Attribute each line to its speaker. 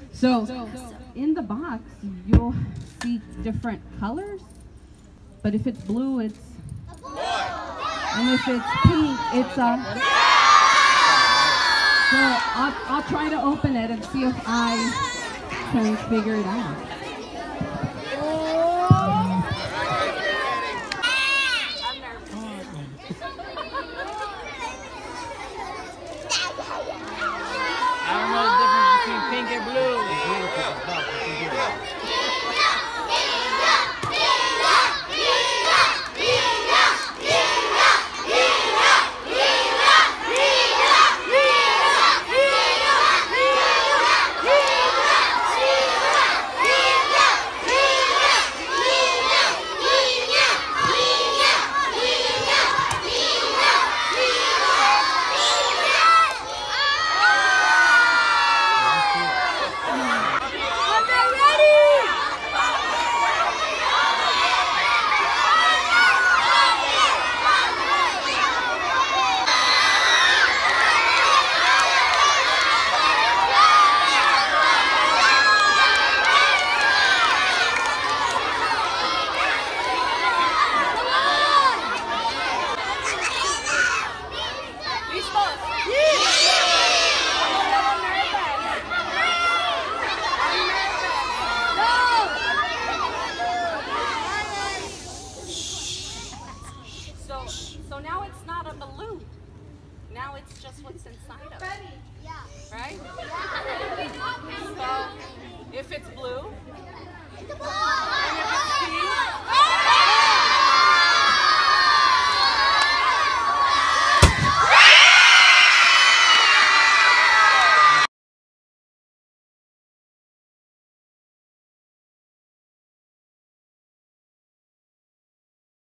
Speaker 1: So in the box, you'll see different colors, but if it's blue, it's a boy. And if it's pink, it's a girl. So I'll try to open it and see if I can figure it out.